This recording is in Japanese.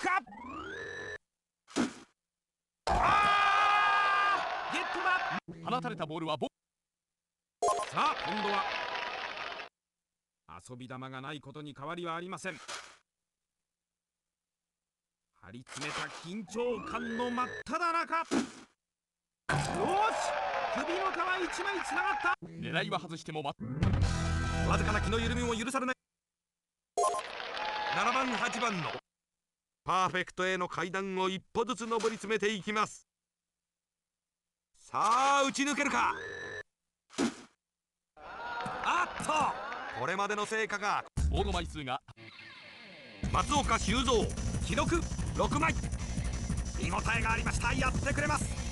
か。あー、ゲットだ。放たれたボールはさあ今度は遊び球がないことに変わりはありません。張り詰めた緊張感の真っ只中。よし、首の皮一枚つながった。狙いは外してもわずかな気の緩みも許されない。7番8番のパーフェクトへの階段を一歩ずつ上り詰めていきます。さあ打ち抜けるか。あっと、これまでの成果がボード枚数が松岡修造記録6枚。見応えがありました。やってくれます。